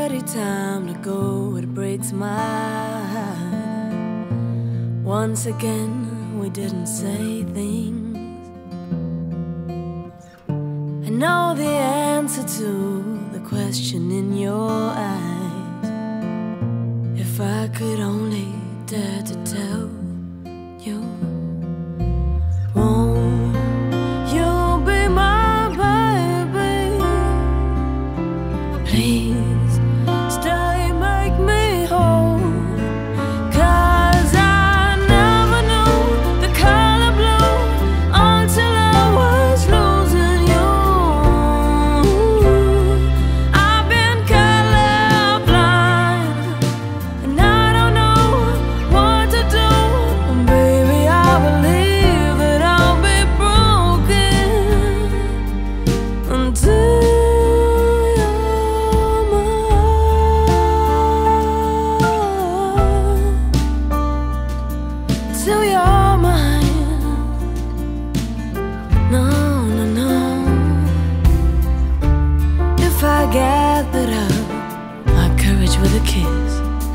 every time to go, it breaks my heart. Once again, we didn't say things. I know the answer to the question in your eyes. If I could only dare to tell you, won't you be my baby? Please stay, make me whole. 'Cause I never knew the color blue until I was losing you. I've been colorblind, and I don't know what to do. Baby, I believe that I'll be broken until till you're mine. No, no, no. If I gathered up my courage with a kiss,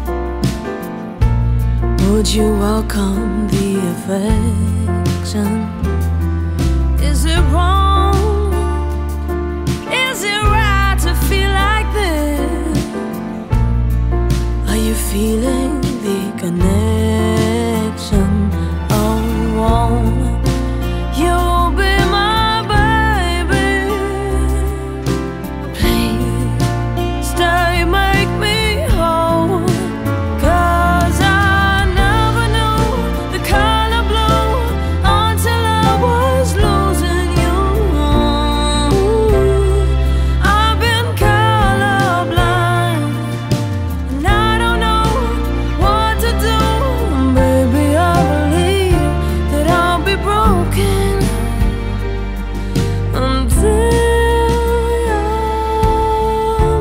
would you welcome the affection? Is it wrong? Is it right to feel like this? Are you feeling the connection? Oh, won't you be my baby? Please stay, make me whole. 'Cause I never knew the color blue until I was losing you. I've been colorblind, and I don't know what to do. Baby, I believe that I'll be broken until you're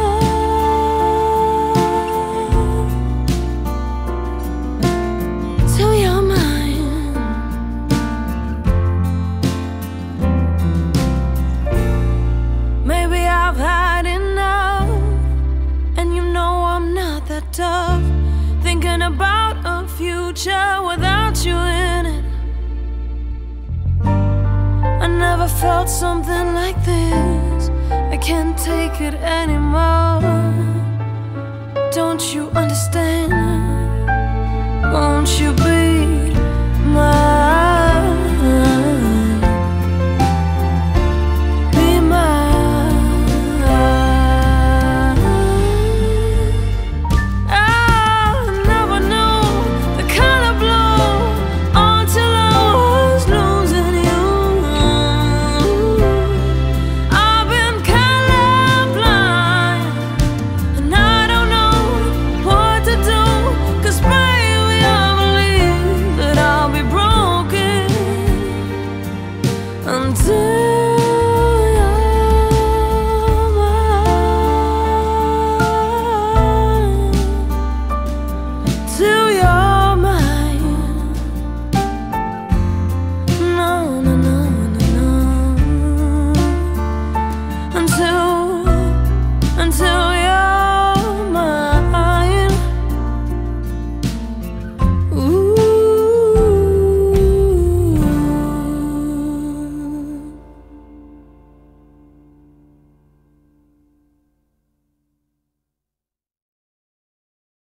mine. Till you're mine. Maybe I've had enough, and you know I'm not that tough. Thinking about a future without you in it. I never felt something like this. I can't take it anymore.